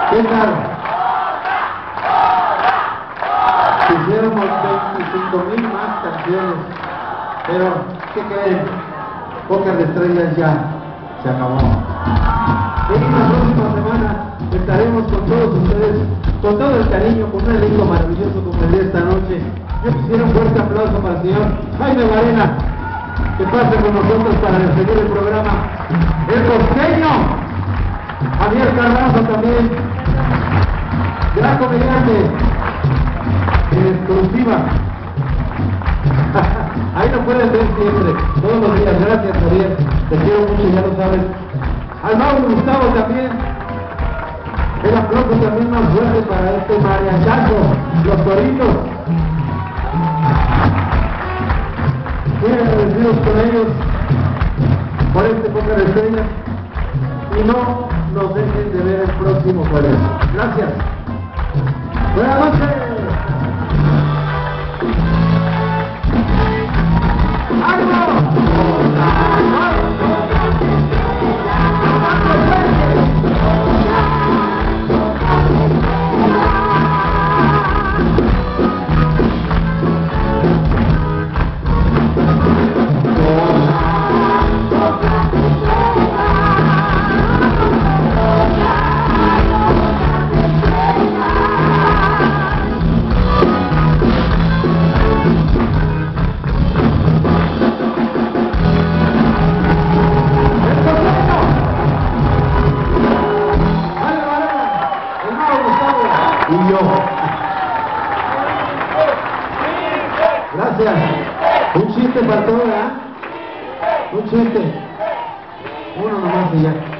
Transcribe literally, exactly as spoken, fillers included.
¿Qué tal? Quisiéramos veinticinco mil más canciones, pero ¿qué creen? Póker de Estrellas ya se acabó. En la próxima semana estaremos con todos ustedes, con todo el cariño, con un elenco maravilloso como el de esta noche. Yo quisiera un fuerte aplauso para el señor Jaime Varela, que pase con nosotros para despedir el programa. El costeño, Javier Carranza también, gran comediante, en exclusiva. Ahí lo pueden ver siempre, todos los días. Gracias, Javier, te quiero mucho, ya lo sabes. Al Mauro Gustavo también, el aplauso también más fuerte para este mariachazo, los toritos. Muy agradecidos con ellos por este Póker de Estrellas, y no nos dejen de ver el próximo jueves. Gracias. Buenas noches. Y yo. Gracias. Un chiste para todos, ¿eh? Un chiste. Uno nomás y ya.